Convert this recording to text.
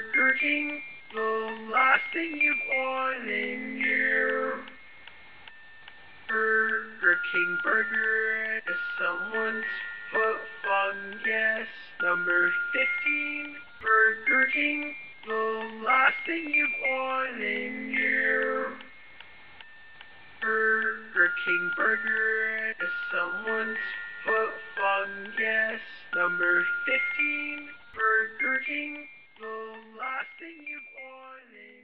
Burger King, the last thing you want in your Burger King burger is someone's foot fungus. Number 15, Burger King, the last thing you want in your Burger King burger is someone's foot fungus. Number 15, Burger King, the last thing you want in